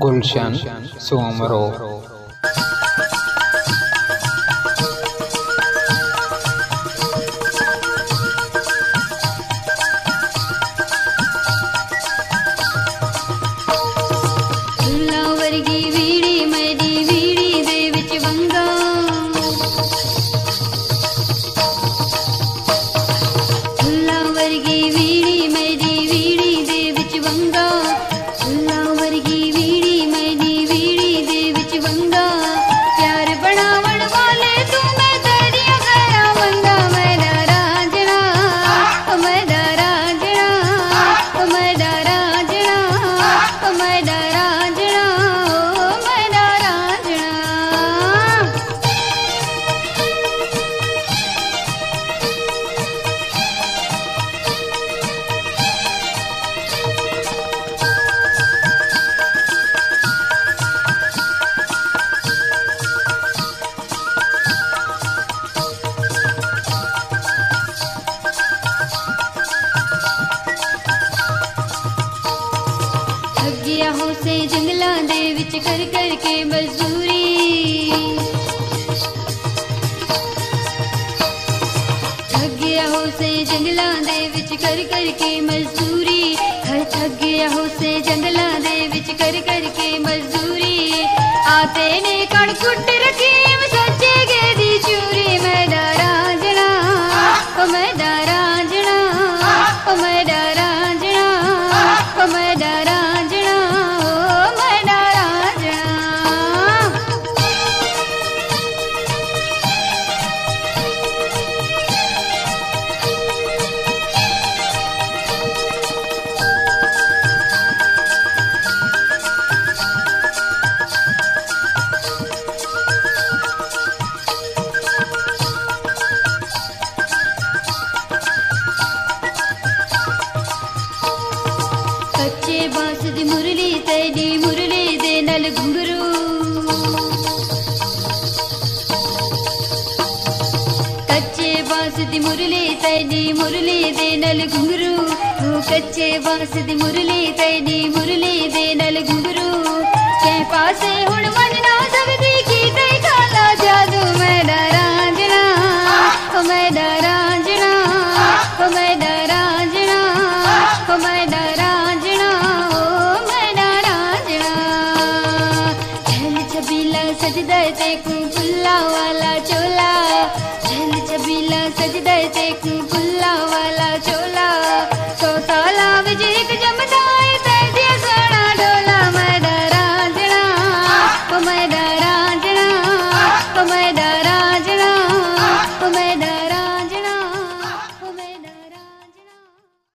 गुलशन सोमरो। से जंगलों दे विच कर कर के मजदूरी, थक गया हो से जंगलों दे विच कर कर के मजदूरी, हर थक गया हो से जंगलों दे विच कर कर के मजदूरी। आते ने कड़कुट रखी सच्चे गे दी चूरी, मैदा रांझना ओ मैदा रांझना ओ मैदा रांझना ओ मैदा रांझना। कच्चे बांस दी मुरली तेरी मुरली दे नल घुंघरू, कच्चे बांस दी मुरली तेरी मुरली दे नल घुंघरू, कच्चे बांस दी मुरली तेरी मुरली दे नल घुंघरू। के पासे हुण मन